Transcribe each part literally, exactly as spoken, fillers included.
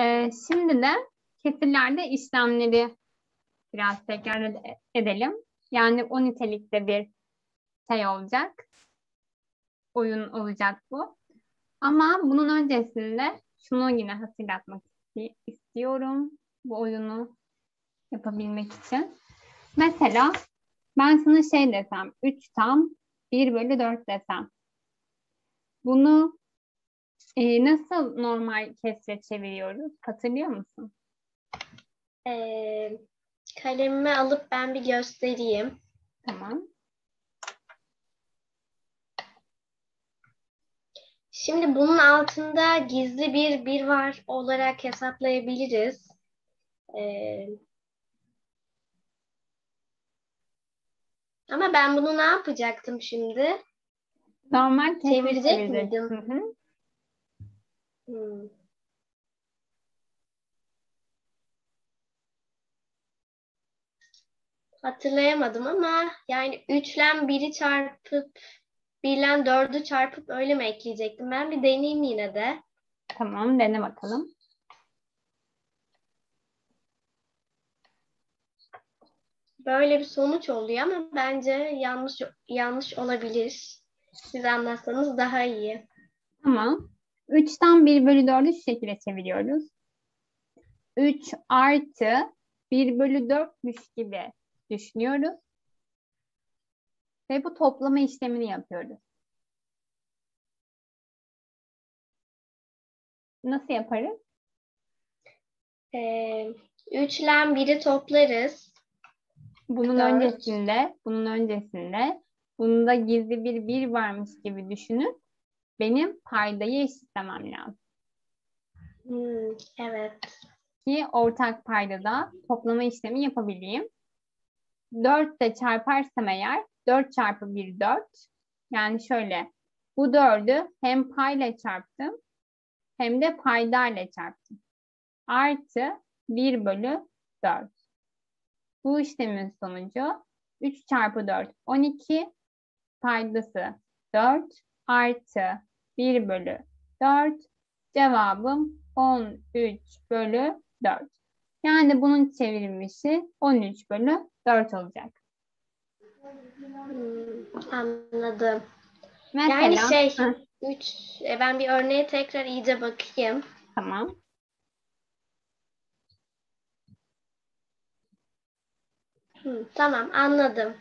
Ee, şimdi de kesirlerde işlemleri biraz tekrar ed- edelim. Yani o nitelikte bir şey olacak. Oyun olacak bu. Ama bunun öncesinde şunu yine hatırlatmak isti- istiyorum. Bu oyunu yapabilmek için. Mesela ben sana şey desem, üç tam bir bölü dört desem. Bunu e, nasıl normal kesre çeviriyoruz? Hatırlıyor musun? Ee, kalemimi alıp ben bir göstereyim. Tamam. Şimdi bunun altında gizli bir bir var olarak hesaplayabiliriz. Ee, ama ben bunu ne yapacaktım şimdi? Normal kesre Çevirecek çevirecek. miydim? Hı hı. Hmm. Hatırlayamadım ama yani üçle biri çarpıp birle dördü çarpıp öyle mi ekleyecektim? Ben bir deneyeyim yine de. Tamam, dene bakalım. Böyle bir sonuç oluyor ama bence yanlış yanlış olabilir. Siz anlatsanız daha iyi. Tamam. üçten bir bölü dördü şu şekilde çeviriyoruz. üç artı bir bölü dörtmüş gibi düşünüyoruz. Ve bu toplama işlemini yapıyoruz. Nasıl yaparız? Ee, üç ile biri toplarız. Bunun dört. öncesinde, bunun öncesinde bunda gizli bir bir varmış gibi düşünüp benim paydayı eşitlemem lazım. Hmm, evet. Ki ortak paydada toplama işlemi yapabileyim. dört ile çarparsam eğer dört çarpı bir dört. Yani şöyle bu dördü hem payla çarptım hem de paydayla çarptım. Artı bir bölü dört. Bu işlemin sonucu üç çarpı dört on iki, paydası dört artı bir bölü dört. Cevabım on üç bölü dört. Yani bunun çevrilmişi on üç bölü dört olacak. Hmm, anladım. Yani Mesela, şey hı, üç e, ben bir örneğe tekrar iyice bakayım. tamam. Hmm, tamam anladım.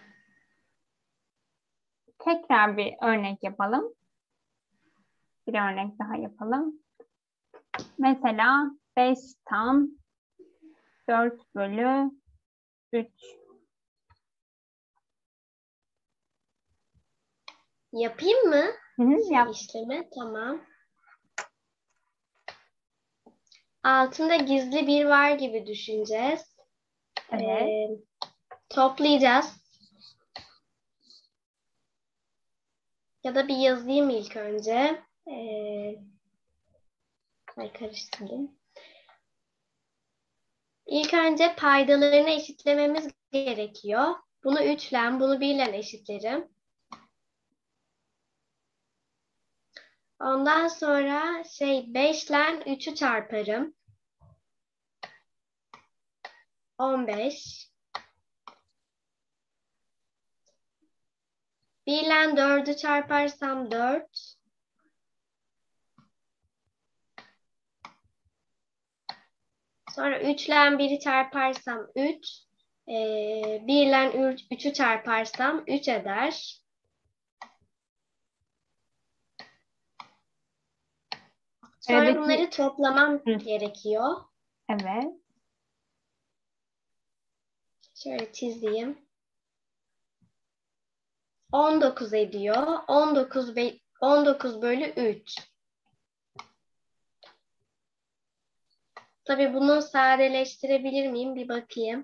Tekrar bir örnek yapalım. Bir örnek daha yapalım. Mesela beş tam dört bölü üç. Yapayım mı? Hı hı, Şey yap. işlemi tamam. Altında gizli bir var gibi düşüneceğiz. Evet. Ee, toplayacağız. Ya da bir yazayım ilk önce. Ee, ay karıştırdım. İlk önce paydalarını eşitlememiz gerekiyor. Bunu üç ile, bunu bir ile eşitlerim. Ondan sonra şey beş ile üçü çarparım. on beş. bir ile dördü çarparsam dört. Sonra üç ile biri çarparsam üç. Ee, bir ile üçü çarparsam üç eder. Sonra Aradaki, bunları toplamam hı, gerekiyor. evet. Şöyle çizeyim. on dokuz ediyor. on dokuz, be- on dokuz bölü üç. Tabii bunu sadeleştirebilir miyim? Bir bakayım.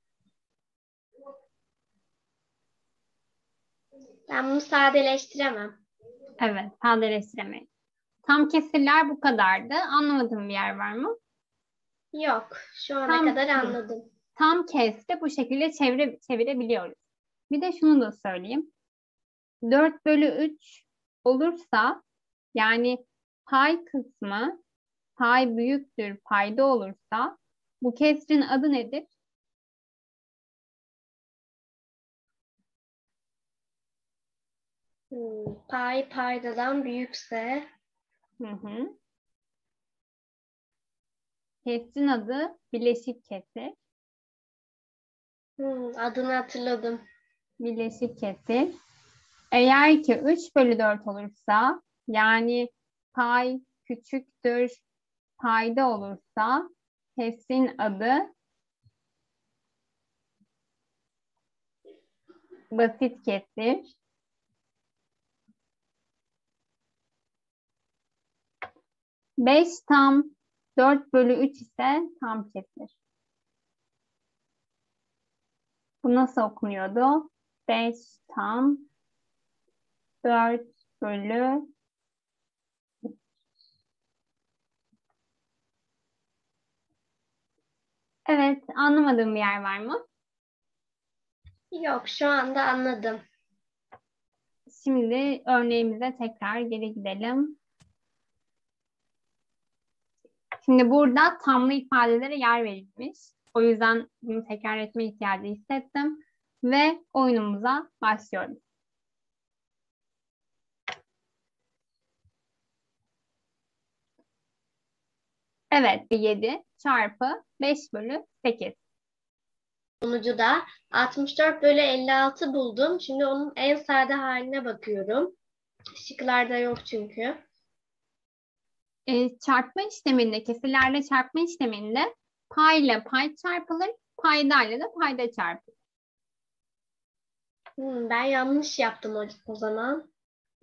Ben bunu sadeleştiremem. Evet, sadeleştiremeyiz. Tam kesirler bu kadardı. Anlamadığım bir yer var mı? Yok. Şu ana Tam, kadar hı, anladım. tam kesri bu şekilde çevire, çevirebiliyoruz. Bir de şunu da söyleyeyim. dört bölü üç olursa yani pay kısmı pay büyüktür payda olursa bu kesrin adı nedir? Hmm, pay paydadan büyükse Hı hı. Kesrin adı bileşik kesir. hmm, adını hatırladım. Bileşik kesir. Eğer ki üç bölü dört olursa yani pay küçüktür payda olursa kesrin adı basit kesir. beş tam dört bölü üç ise tam kesir. Bu nasıl okunuyordu? beş tam dört bölü Evet, anlamadığım bir yer var mı? Yok, şu anda anladım. Şimdi örneğimize tekrar geri gidelim. Şimdi burada tamlı ifadelere yer verilmiş. O yüzden bunu tekrar etme ihtiyacı hissettim. Ve oyunumuza başlıyoruz. Evet, yedi çarpı beş bölü sekiz. Sonucu da altmış dört bölü elli altı buldum. Şimdi onun en sade haline bakıyorum. Şıklarda yok çünkü. E, çarpma işleminde, kesirlerle çarpma işleminde payla pay çarpılır, paydayla da payda çarpılır. Hmm, ben yanlış yaptım o, o zaman.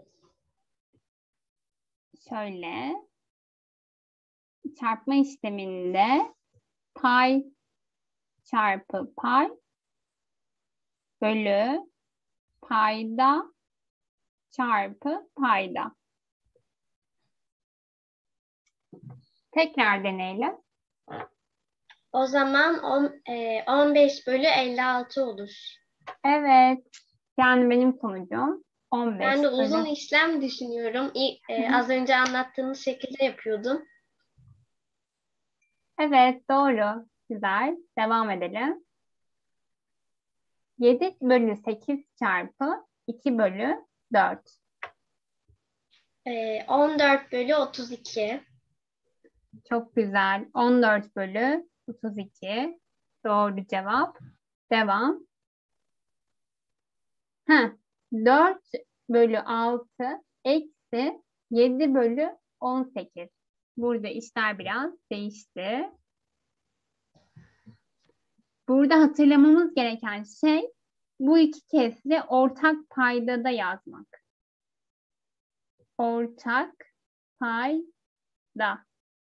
Şöyle, çarpma işleminde pay çarpı pay bölü payda çarpı payda. Tekrar deneyelim. O zaman on, e, on beş bölü elli altı olur. Evet. Yani benim sonucum on beş Ben de uzun bölü. işlem düşünüyorum. İ- Hı e, hı. az önce anlattığınız şekilde yapıyordum. Evet, doğru. Güzel. Devam edelim. yedi bölü sekiz çarpı iki bölü dört. E, on dört bölü otuz iki. Çok güzel. on dört bölü otuz iki. Doğru cevap. Devam. Heh. dört bölü altı eksi yedi bölü on sekiz. Burada işler biraz değişti. Burada hatırlamamız gereken şey bu iki kesri ortak paydada yazmak. Ortak payda.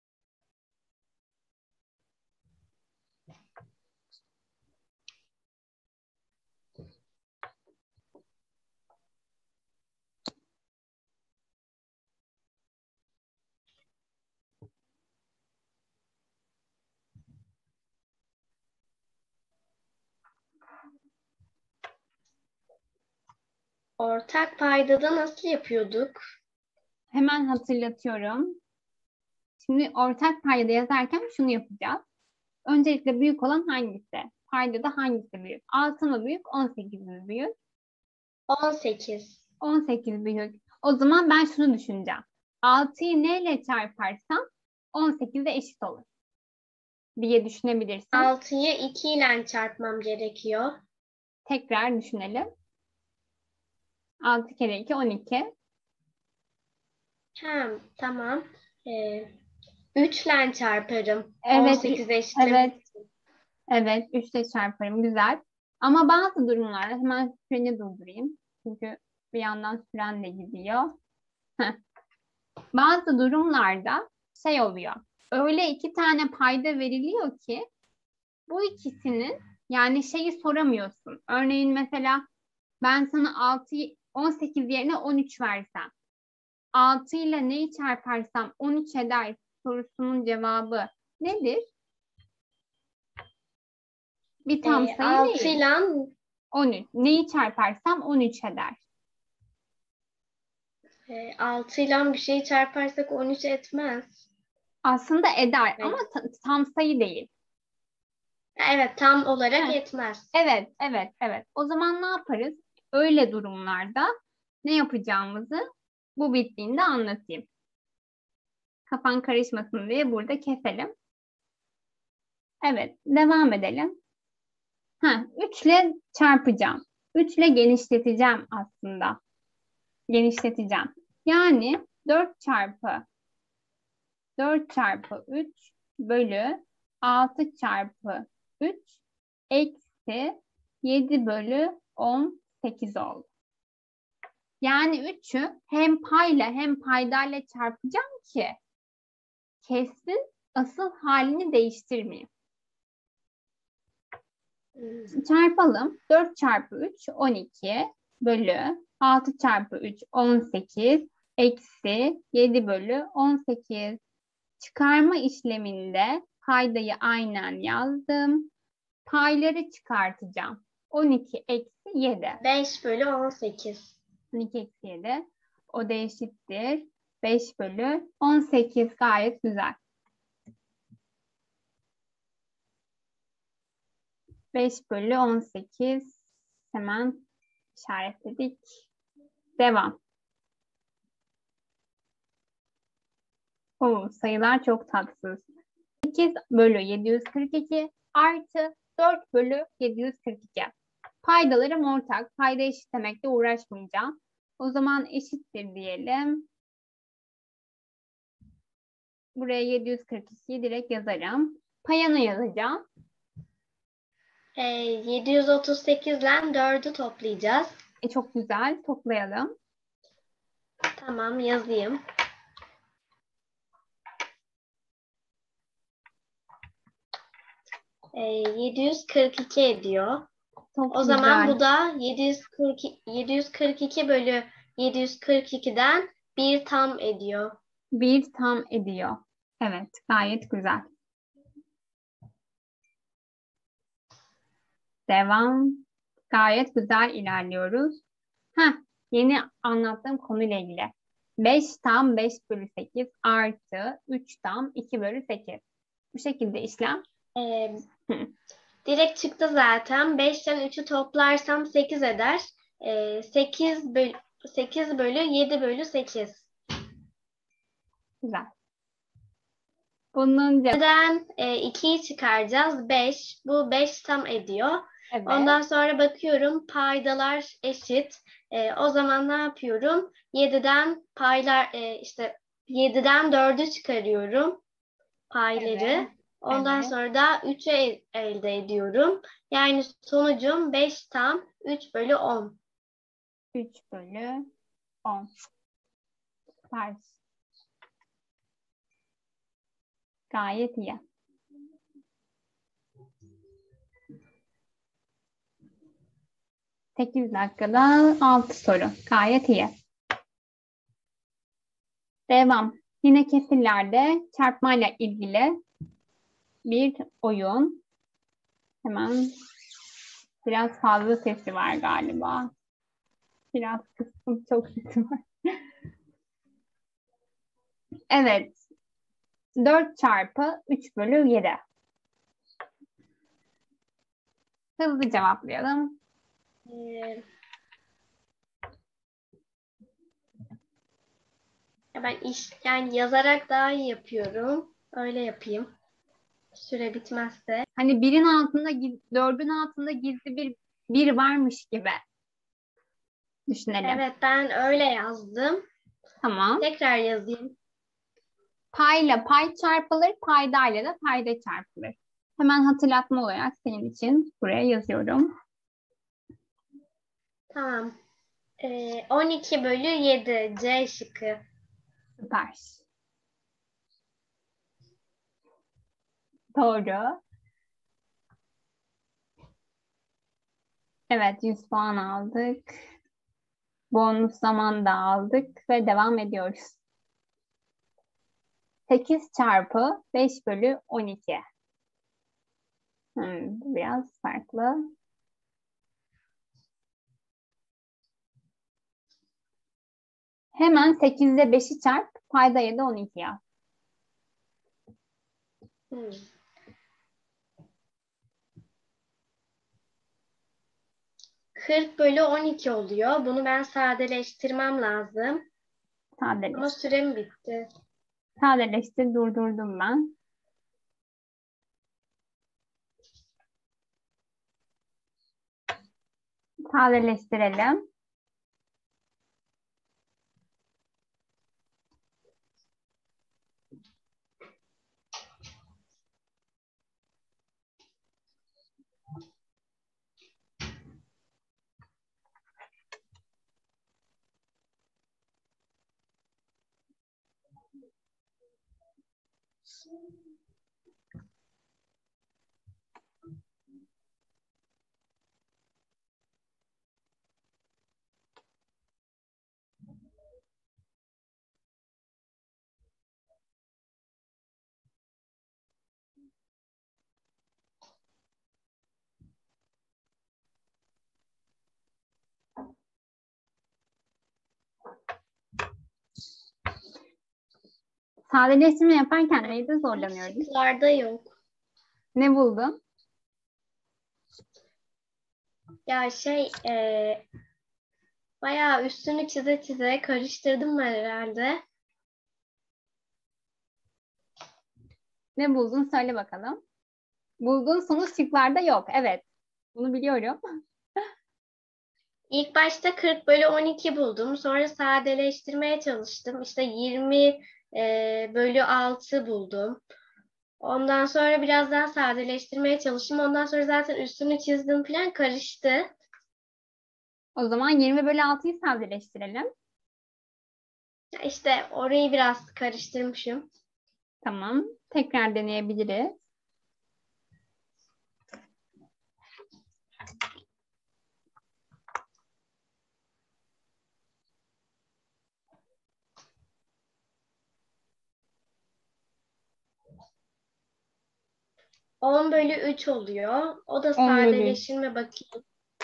Ortak paydada nasıl yapıyorduk? Hemen hatırlatıyorum. Şimdi ortak paydada yazarken şunu yapacağız. Öncelikle büyük olan hangisi? Paydada hangisi büyük? altı mı büyük, on sekiz mi büyük? on sekiz. on sekiz büyük. O zaman ben şunu düşüneceğim. altıyı neyle çarparsam on sekize eşit olur diye düşünebilirsin. altıyı iki ile çarpmam gerekiyor. Tekrar düşünelim. altı kere iki, on iki. Ha, tamam. E, üç ile çarparım. Evet, on sekize eşitlemek evet, için. evet. üç ile çarparım. Güzel. Ama bazı durumlarda hemen süreni durdurayım. Çünkü bir yandan süren de gidiyor. Heh. Bazı durumlarda şey oluyor. Öyle iki tane payda veriliyor ki bu ikisinin yani şeyi soramıyorsun. Örneğin mesela ben sana altı, on sekiz yerine on üç versem. altı ile neyi çarparsam on üç eder sorusunun cevabı nedir? Bir tam E, sayı altı değil. ile on üç. Neyi çarparsam on üç eder. e, altı ile bir şeyi çarparsak on üç etmez. Aslında eder Evet. ama ta- tam sayı değil. Evet, tam olarak Evet. yetmez. Evet, evet, evet. O zaman ne yaparız? Öyle durumlarda ne yapacağımızı bu bittiğinde anlatayım. Kafan karışmasın diye burada keselim. Evet, devam edelim. Ha, üç ile çarpacağım. üç ile genişleteceğim aslında. Genişleteceğim. Yani dört çarpı dört çarpı üç bölü altı çarpı üç eksi yedi bölü on sekiz oldu. Yani üçü hem payla hem paydayla çarpacağım ki kesrin asıl halini değiştirmeyeyim. Hmm. Çarpalım. dört çarpı üç on iki bölü altı çarpı üç on sekiz eksi yedi bölü on sekiz. Çıkarma işleminde paydayı aynen yazdım. Payları çıkartacağım. on iki eksi yedi. beş bölü on sekiz. on iki eksi yedi. O da eşittir. beş bölü on sekiz. Gayet güzel. beş bölü on sekiz. Hemen işaretledik. Devam. Oo, sayılar çok tatsız. sekiz bölü yedi yüz kırk iki artı dört bölü yedi yüz kırk iki. Paydalarım ortak. Payda eşitlemekle uğraşmayacağım. O zaman eşittir diyelim. Buraya yedi yüz kırk ikiyi direkt yazarım. Payını yazacağım. Ee, yedi yüz otuz sekiz ile dördü toplayacağız. E, çok güzel. Toplayalım. Tamam, yazayım. Ee, yedi yüz kırk iki ediyor. Çok O zaman güzel. bu da yedi yüz kırk, yedi yüz kırk iki bölü yedi yüz kırk ikiden bir tam ediyor. Bir tam ediyor. Evet, gayet güzel. Devam. Gayet güzel ilerliyoruz. Heh, yeni anlattığım konuyla ilgili. beş tam beş bölü sekiz artı üç tam iki bölü sekiz. Bu şekilde işlem. Ee, Hı. direkt çıktı zaten. beşten üçü toplarsam sekiz eder. Ee, sekiz bölü, sekiz bölü yedi bölü sekiz. Güzel. Bunun cevabı Neden e, ikiyi çıkaracağız? beş. Bu beş tam ediyor. evet. Ondan sonra bakıyorum paydalar eşit. E, o zaman ne yapıyorum? yediden paylar e, işte yediden dördü çıkarıyorum payları. Evet. Ondan Evet. sonra da üçü el- elde ediyorum. Yani sonucum beş tam üç bölü on. üç bölü on. Süper. Gayet iyi. sekiz dakikada altı soru. Gayet iyi. Devam. Yine kesirlerde çarpmayla ilgili bir oyun. Hemen biraz fazla sesi var galiba. Biraz kıstım, çok sesi var. Evet. dört çarpı üç bölü yedi. Hızlı cevaplayalım. Ee, ben iş yani yazarak daha iyi yapıyorum. Öyle yapayım. Süre bitmezse. Hani birin altında, dördün altında gizli bir bir varmış gibi düşünelim. Evet, ben öyle yazdım. Tamam. Tekrar yazayım. Payla pay çarpılır, paydayla da payda çarpılır. Hemen hatırlatma olarak senin için buraya yazıyorum. Tamam. Ee, on iki bölü yedi C şıkkı. Süper. Doğru. Evet, yüz puan aldık. Bonus zaman da aldık ve devam ediyoruz. sekiz çarpı beş bölü on iki. Hmm, bu biraz farklı. Hemen sekiz ile beşi çarp, paydaya da on iki yaz. Hmm. kırk bölü on iki oluyor. Bunu ben sadeleştirmem lazım. Ama Sadeleştir. sürem bitti. Sadeleştir, durdurdum ben. Sadeleştirelim. Sadeleştirme yaparken neyde zorlanıyordun? Şıklarda yok. Ne buldun? Ya şey e, bayağı üstünü çize çize karıştırdım ben herhalde. Ne buldun? Söyle bakalım. Bulduğun sonuç şıklarda yok. Evet. Bunu biliyorum. İlk başta kırk bölü on iki buldum. Sonra sadeleştirmeye çalıştım. İşte yirmi e, bölü altı buldum. Ondan sonra biraz daha sadeleştirmeye çalıştım. Ondan sonra zaten üstünü çizdim falan karıştı. O zaman yirmi bölü altıyı sadeleştirelim. İşte orayı biraz karıştırmışım. Tamam. Tekrar deneyebiliriz. on bölü üç oluyor. O da on bölü. sadeleştirme bakayım.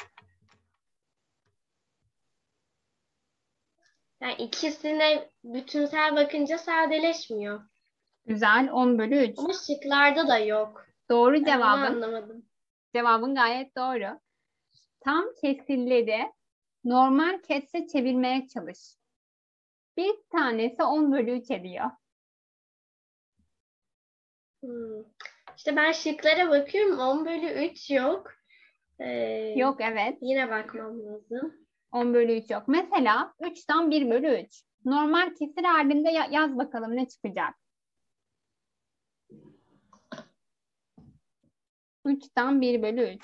Yani ikisine bütünsel bakınca sadeleşmiyor. Güzel. on bölü üç. Ama şıklarda da yok. Doğru Ben onu cevabın. anlamadım. Cevabın gayet doğru. Tam kesirleri normal kesre çevirmeye çalış. Bir tanesi on bölü üç ediyor. Hmm. İşte ben şıklara bakıyorum. on bölü üç yok. Ee, Yok, evet. Yine bakmam lazım. on bölü üç yok. Mesela üçten bir bölü üç. Normal kesir halinde ya- yaz bakalım ne çıkacak. üçten bir bölü üç.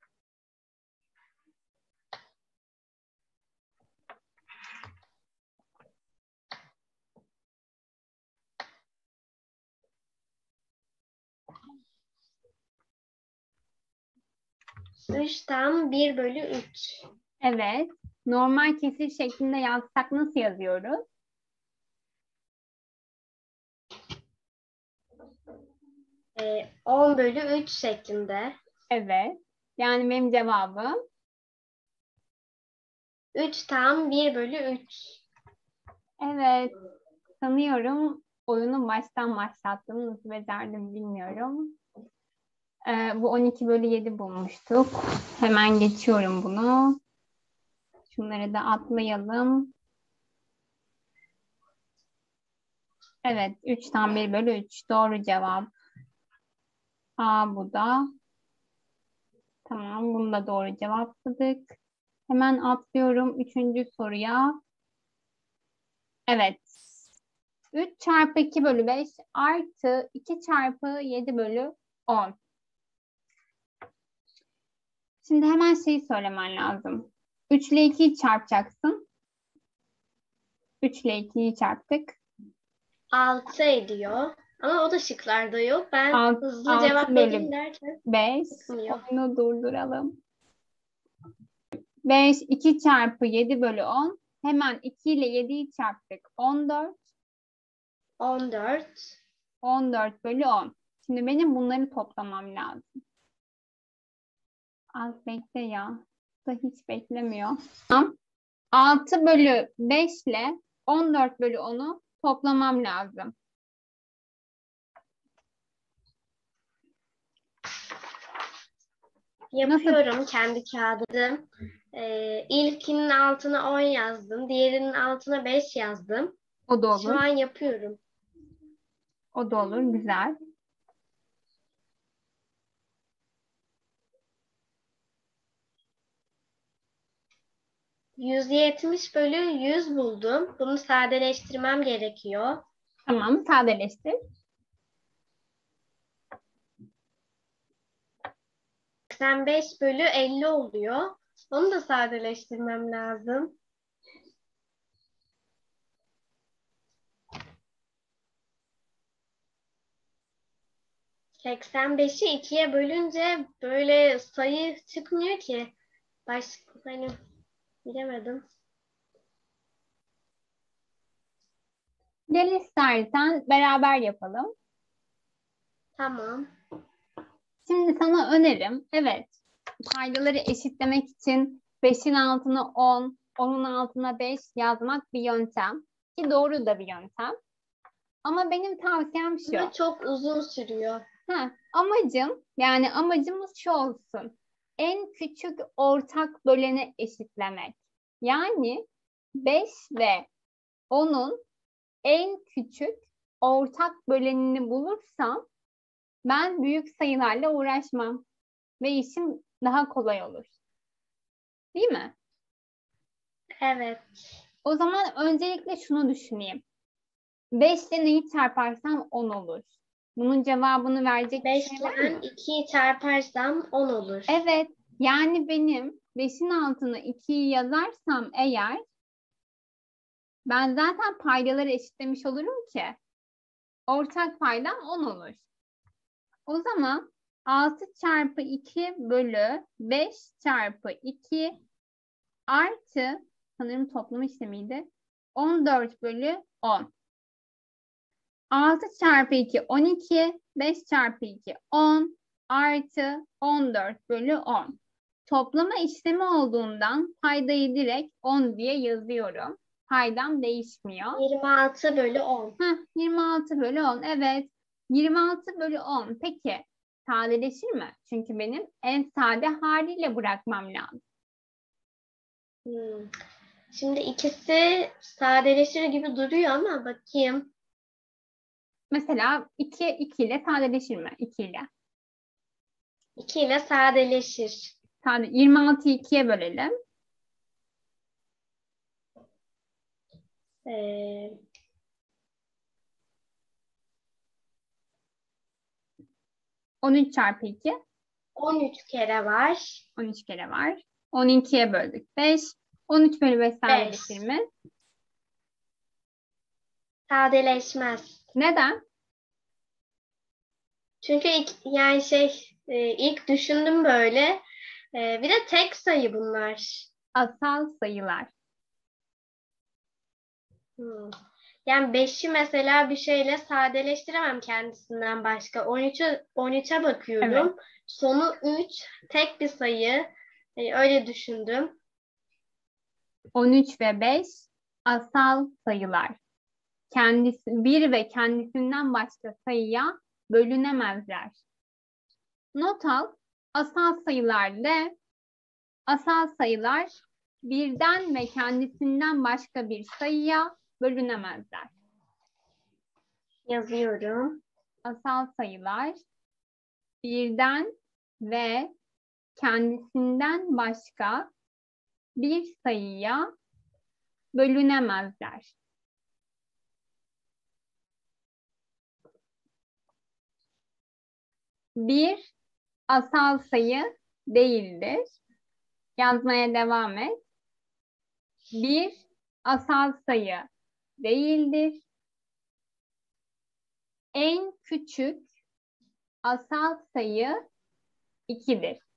üçten bir bölü üç. Evet. Normal kesir şeklinde yazsak nasıl yazıyoruz? Ee, on bölü üç şeklinde. Evet. Yani benim cevabım üçten bir bölü üç. evet. Sanıyorum oyunu baştan başlattım. Nasıl becerdim bilmiyorum. Ee, bu on iki bölü yedi bulmuştuk. Hemen geçiyorum bunu. Şunları da atlayalım. Evet. üçten bir bölü üç. Doğru cevap. A bu da. Tamam. Bunu da doğru cevapladık. Hemen atlıyorum üçüncü soruya. Evet. üç çarpı iki bölü beş artı iki çarpı yedi bölü on. Şimdi hemen şeyi söylemen lazım. üç ile ikiyi çarpacaksın. üç ile ikiyi çarptık. altı ediyor. Ama o da şıklarda yok. Ben Alt- hızlı altı cevap bölü vereyim derken beş. çıkmıyor. Oyunu durduralım. beş, iki çarpı yedi bölü on. Hemen iki ile yediyi çarptık. on dört. on dört. on dört bölü on. Şimdi benim bunları toplamam lazım. Az bekle ya. Da hiç beklemiyor. Tamam. altı bölü beş ile on dört bölü onu toplamam lazım. Yapıyorum kendi kağıdım. Ee, ilkinin altına on yazdım. Diğerinin altına beş yazdım. O da Şu olur. an yapıyorum. O da olur. Güzel. yüz yetmiş bölü yüz buldum. Bunu sadeleştirmem gerekiyor. Tamam. Sadeleştir. seksen beş bölü elli oluyor. Onu da sadeleştirmem lazım. seksen beşi ikiye bölünce böyle sayı çıkmıyor ki. Başka hani bilemedim. Gel istersen beraber yapalım. Tamam. Şimdi sana önerim. Evet. Paydaları eşitlemek için beşin altına on, onun altına beş yazmak bir yöntem. Ki doğru da bir yöntem. Ama benim tavsiyem şu. Ama çok uzun sürüyor. Ha, amacım yani amacımız şu olsun. En küçük ortak böleni eşitlemek. Yani beş ve onun en küçük ortak bölenini bulursam ben büyük sayılarla uğraşmam ve işim daha kolay olur. Değil mi? Evet. O zaman öncelikle şunu düşüneyim. beş ile neyi çarparsam on olur. Bunun cevabını verecek bir beş şey var ile mı? ikiyi çarparsam on olur. Evet. Yani benim beşin altına ikiyi yazarsam eğer ben zaten paydaları eşitlemiş olurum ki. Ortak paydam on olur. O zaman altı çarpı iki bölü beş çarpı iki artı sanırım toplama işlemiydi. on dört bölü on. altı çarpı iki on iki, beş çarpı iki on artı on dört bölü on. Toplama işlemi olduğundan paydayı direkt on diye yazıyorum. Paydam değişmiyor. yirmi altı bölü on. Heh, yirmi altı bölü on. Evet. yirmi altı bölü on. Peki sadeleşir mi? Çünkü benim en sade haliyle bırakmam lazım. Hmm. Şimdi ikisi sadeleşir gibi duruyor ama bakayım. Mesela iki, iki ile sadeleşir mi? iki ile. iki ile sadeleşir. Sade, yirmi altıyı ikiye bölelim. Ee, on üç çarpı iki. on üç kere var. on üç kere var. on ikiye böldük. beş. on üç bölü beş sadeleşir mi? Sadeleşmez. Neden? Çünkü ilk, yani şey e, ilk düşündüm böyle. E, bir de tek sayı bunlar. Asal sayılar. Hmm. Yani beşi mesela bir şeyle sadeleştiremem kendisinden başka. on üçe on üçe bakıyorum. Evet. Sonu üç, tek bir sayı. E, öyle düşündüm. on üç ve beş asal sayılar. Kendisi bir ve kendisinden başka sayıya bölünemezler. Not al. Asal sayılarda asal sayılar birden ve kendisinden başka bir sayıya bölünemezler. Yazıyorum. Asal sayılar birden ve kendisinden başka bir sayıya bölünemezler. Bir asal sayı değildir. Yazmaya devam et. Bir asal sayı değildir. En küçük asal sayı ikidir.